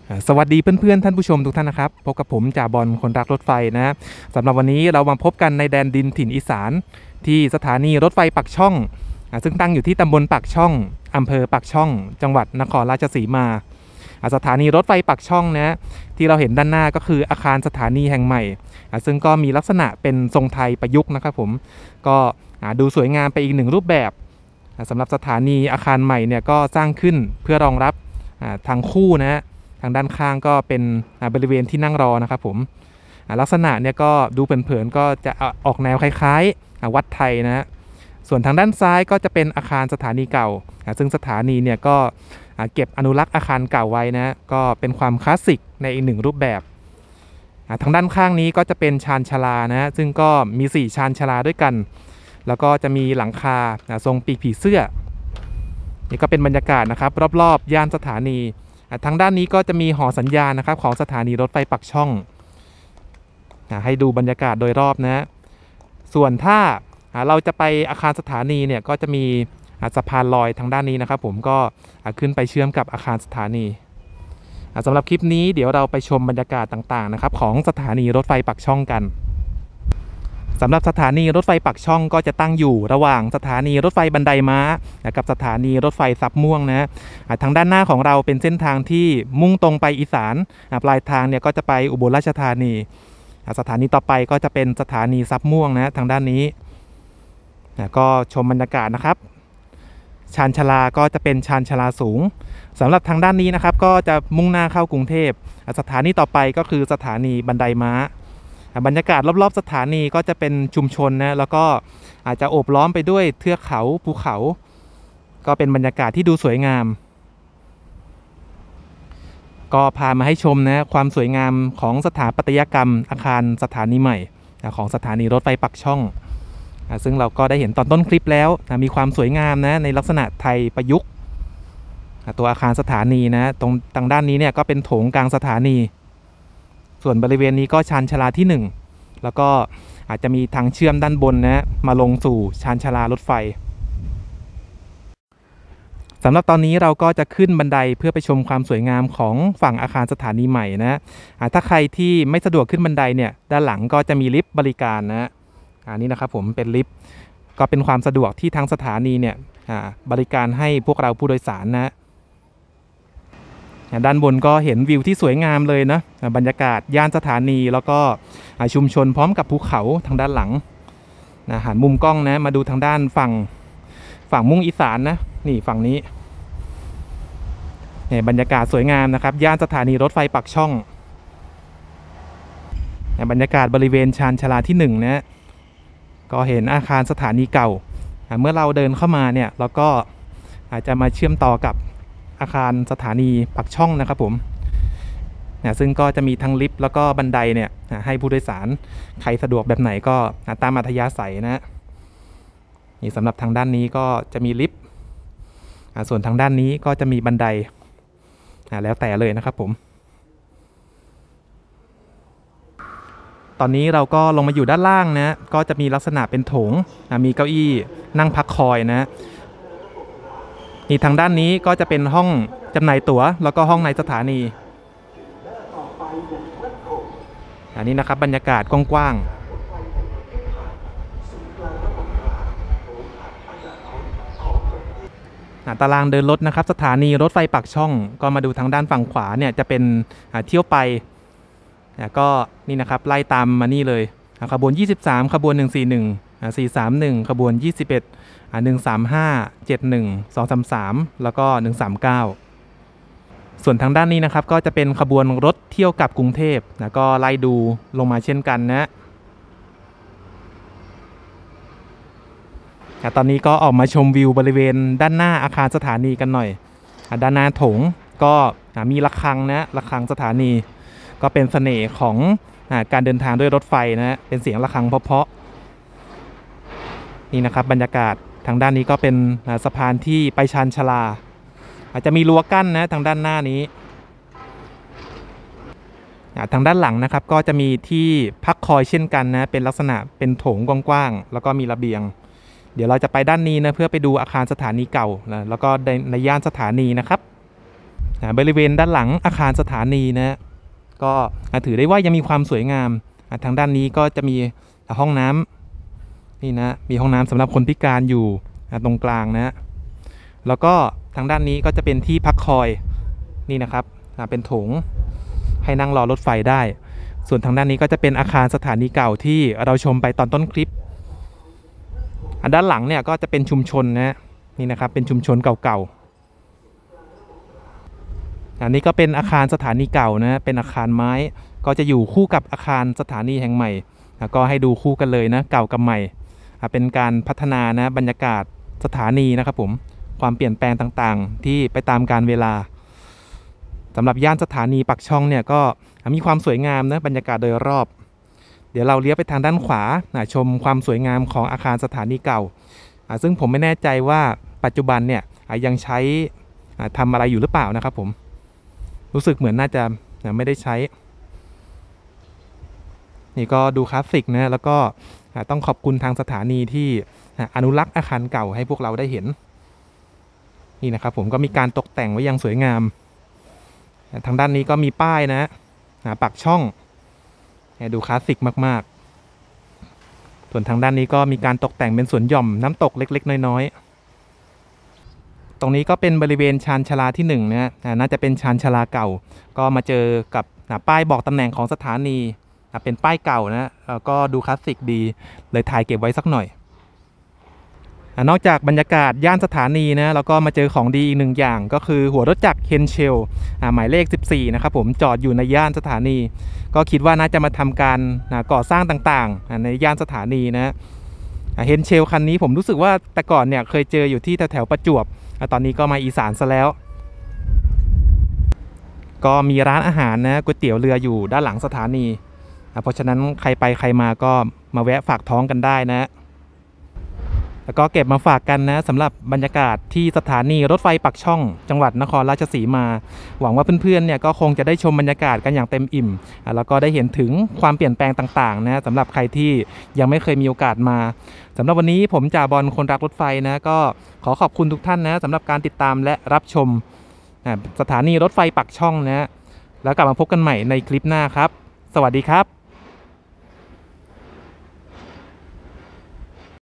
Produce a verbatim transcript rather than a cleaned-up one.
สวัสดีเพื่อนๆท่านผู้ชมทุกท่านนะครับพบกับผมจ่าบอลคนรักรถไฟนะสำหรับวันนี้เรามาพบกันในแดนดินถิ่นอีสานที่สถานีรถไฟปักช่องซึ่งตั้งอยู่ที่ตำบลปักช่องอำเภอปักช่องจังหวัดนครราชสีมาสถานีรถไฟปักช่องนะที่เราเห็นด้านหน้าก็คืออาคารสถานีแห่งใหม่ซึ่งก็มีลักษณะเป็นทรงไทยประยุกต์นะครับผมก็ดูสวยงามไปอีกหนึ่งรูปแบบสำหรับสถานีอาคารใหม่เนี่ยก็สร้างขึ้นเพื่อรองรับทางคู่นะทางด้านข้างก็เป็นบริเวณที่นั่งรอนะครับผมลักษณะเนี่ยก็ดูเผินๆก็จะออกแนวคล้ายๆวัดไทยนะส่วนทางด้านซ้ายก็จะเป็นอาคารสถานีเก่าซึ่งสถานีเนี่ยก็เก็บอนุรักษ์อาคารเก่าไว้นะก็เป็นความคลาสสิกในอีกหนึ่งรูปแบบทางด้านข้างนี้ก็จะเป็นชานชาลานะซึ่งก็มีสี่ชานชาลาด้วยกันแล้วก็จะมีหลังคาทรงปีกผีเสื้อนี่ก็เป็นบรรยากาศนะครับรอบๆย่านสถานีทางด้านนี้ก็จะมีหอสัญญาณนะครับของสถานีรถไฟปักช่องให้ดูบรรยากาศโดยรอบนะส่วนถ้าเราจะไปอาคารสถานีเนี่ยก็จะมีสะพานลอยทางด้านนี้นะครับผมก็ขึ้นไปเชื่อมกับอาคารสถานีสำหรับคลิปนี้เดี๋ยวเราไปชมบรรยากาศต่างๆนะครับของสถานีรถไฟปักช่องกันสำหรับสถานีรถไฟปักช่องก็จะตั้งอยู่ระหว่างสถานีรถไฟบันไดม้ากับสถานีรถไฟซับม่วงนะทางด้านหน้าของเราเป็นเส้นทางที่มุ่งตรงไปอีสานปลายทางเนี่ยก็จะไปอุบลราชธานีสถานีต่อไปก็จะเป็นสถานีซับม่วงนะทางด้านนี้ก็ชมบรรยากาศนะครับชานชาลาก็จะเป็นชานชาลาสูงสำหรับทางด้านนี้นะครับก็จะมุ่งหน้าเข้ากรุงเทพสถานีต่อไปก็คือสถานีบันไดม้าบรรยากาศรอบๆสถานีก็จะเป็นชุมชนนะแล้วก็อาจจะโอบล้อมไปด้วยเทือกเขาภูเขาก็เป็นบรรยากาศที่ดูสวยงามก็พามาให้ชมนะความสวยงามของสถาปัตยกรรมอาคารสถานีใหม่ของสถานีรถไฟปักช่องซึ่งเราก็ได้เห็นตอนต้นคลิปแล้วมีความสวยงามนะในลักษณะไทยประยุกต์ตัวอาคารสถานีนะตรงทางด้านนี้เนี่ยก็เป็นโถงกลางสถานีส่วนบริเวณนี้ก็ชานชาลาที่หนึ่งแล้วก็อาจจะมีทางเชื่อมด้านบนนะมาลงสู่ชานชาลารถไฟสำหรับตอนนี้เราก็จะขึ้นบันไดเพื่อไปชมความสวยงามของฝั่งอาคารสถานีใหม่นะถ้าใครที่ไม่สะดวกขึ้นบันไดเนี่ยด้านหลังก็จะมีลิฟต์บริการนะอันนี้นะครับผมเป็นลิฟต์ก็เป็นความสะดวกที่ทางสถานีเนี่ยบริการให้พวกเราผู้โดยสารนะด้านบนก็เห็นวิวที่สวยงามเลยนะบรรยากาศย่านสถานีแล้วก็ชุมชนพร้อมกับภูเขาทางด้านหลังนะหันมุมกล้องนะมาดูทางด้านฝั่งฝั่งมุ่งอีสานนะนี่ฝั่งนี้เนี่ยบรรยากาศสวยงามนะครับย่านสถานีรถไฟปักช่องบรรยากาศบริเวณชานชาลาที่หนึ่งนะก็เห็นอาคารสถานีเก่าเมื่อเราเดินเข้ามาเนี่ยเราก็อาจจะมาเชื่อมต่อกับอาคารสถานีปักช่องนะครับผมนะซึ่งก็จะมีทั้งลิฟต์แล้วก็บันไดเนี่ยให้ผู้โดยสารใครสะดวกแบบไหนก็ตามอัธยาศัยนะนี่สำหรับทางด้านนี้ก็จะมีลิฟต์ส่วนทางด้านนี้ก็จะมีบันไดแล้วแต่เลยนะครับผมตอนนี้เราก็ลงมาอยู่ด้านล่างนะก็จะมีลักษณะเป็นโถงมีเก้าอี้นั่งพักคอยนะนี่ทางด้านนี้ก็จะเป็นห้องจำหน่ายตั๋วแล้วก็ห้องในสถานีอันนี้นะครับบรรยากาศกว้างๆตารางเดินรถนะครับสถานีรถไฟปักช่องก็มาดูทางด้านฝั่งขวาเนี่ยจะเป็นเที่ยวไปก็นี่นะครับไล่ตามมานี่เลยขบวนยี่สิบสามขบวนหนึ่งสี่หนึ่ง สี่สามหนึ่งขบวนยี่สิบเอ็ดหนึ่งสามห้า เจ็ดหนึ่ง สองสามสามแล้วก็หนึ่งสามเก้าส่วนทางด้านนี้นะครับก็จะเป็นขบวนรถเที่ยวกลับกรุงเทพแล้วก็ไล่ดูลงมาเช่นกันนะตอนนี้ก็ออกมาชมวิวบริเวณด้านหน้าอาคารสถานีกันหน่อยด้านหน้าโถงก็มีระฆังนะระฆังสถานีก็เป็นเสน่ห์ของการเดินทางด้วยรถไฟนะเป็นเสียงระฆังเพราะๆนี่นะครับบรรยากาศทางด้านนี้ก็เป็นสะพานที่ไปชานชาลาอาจจะมีรั้วกั้นนะทางด้านหน้านี้ทางด้านหลังนะครับก็จะมีที่พักคอยเช่นกันนะเป็นลักษณะเป็นโถงกว้างๆแล้วก็มีระเบียงเดี๋ยวเราจะไปด้านนี้นะเพื่อไปดูอาคารสถานีเก่าแล้วก็ในย่านสถานีนะครับบริเวณด้านหลังอาคารสถานีนะก็ถือได้ว่ายังมีความสวยงามทางด้านนี้ก็จะมีห้องน้ำนี่นะมีห้องน้ำสำหรับคนพิการอยู่ตรงกลางนะแล้วก็ทางด้านนี้ก็จะเป็นที่พักคอยนี่นะครับเป็นโถงให้นั่งรอรถไฟได้ส่วนทางด้านนี้ก็จะเป็นอาคารสถานีเก่าที่เราชมไปตอนต้นคลิปอันด้านหลังเนี่ยก็จะเป็นชุมชนนะนี่นะครับเป็นชุมชนเก่าๆอันนี้ก็เป็นอาคารสถานีเก่านะเป็นอาคารไม้ก็จะอยู่คู่กับอาคารสถานีแห่งใหม่แล้วก็ให้ดูคู่กันเลยนะเก่ากับใหม่เป็นการพัฒนานะบรรยากาศสถานีนะครับผมความเปลี่ยนแปลงต่างๆที่ไปตามกาลเวลาสำหรับย่านสถานีปากช่องเนี่ยก็มีความสวยงามนะบรรยากาศโดยรอบเดี๋ยวเราเลี้ยวไปทางด้านขวาชมความสวยงามของอาคารสถานีเก่าซึ่งผมไม่แน่ใจว่าปัจจุบันเนี่ยยังใช้ทำอะไรอยู่หรือเปล่านะครับผมรู้สึกเหมือนน่าจะไม่ได้ใช้นี่ก็ดูคลาสสิกนะแล้วก็ต้องขอบคุณทางสถานีที่อนุรักษ์อาคารเก่าให้พวกเราได้เห็นนี่นะครับผมก็มีการตกแต่งไว้อย่างสวยงามทางด้านนี้ก็มีป้ายนะปากช่องดูคลาสสิกมากๆส่วนทางด้านนี้ก็มีการตกแต่งเป็นสวนหย่อมน้ำตกเล็กๆน้อยๆตรงนี้ก็เป็นบริเวณชานชาลาที่หนึ่งนะน่าจะเป็นชานชาลาเก่าก็มาเจอกับป้ายบอกตำแหน่งของสถานีเป็นป้ายเก่านะก็ดูคลาสสิกดีเลยถ่ายเก็บไว้สักหน่อยนอกจากบรรยากาศย่านสถานีนะแล้วก็มาเจอของดีอีกหนึ่งอย่างก็คือหัวรถจักรเฮนเชลหมายเลขสิบสี่นะครับผมจอดอยู่ในย่านสถานีก็คิดว่าน่าจะมาทำการก่อสร้างต่างๆในย่านสถานีนะเฮนเชลคันนี้ผมรู้สึกว่าแต่ก่อนเนี่ยเคยเจออยู่ที่แถวๆประจวบตอนนี้ก็มาอีสานซะแล้วก็มีร้านอาหารนะก๋วยเตี๋ยวเรืออยู่ด้านหลังสถานีเพราะฉะนั้นใครไปใครมาก็มาแวะฝากท้องกันได้นะแล้วก็เก็บมาฝากกันนะสำหรับบรรยากาศที่สถานีรถไฟปากช่องจังหวัดนครราชสีมาหวังว่าเพื่อนๆเนี่ยก็คงจะได้ชมบรรยากาศกันอย่างเต็มอิ่มแล้วก็ได้เห็นถึงความเปลี่ยนแปลงต่างๆนะสำหรับใครที่ยังไม่เคยมีโอกาสมาสำหรับวันนี้ผมจ่าบอลคนรักรถไฟนะก็ขอขอบคุณทุกท่านนะสำหรับการติดตามและรับชมสถานีรถไฟปากช่องนะแล้วกลับมาพบกันใหม่ในคลิปหน้าครับสวัสดีครับ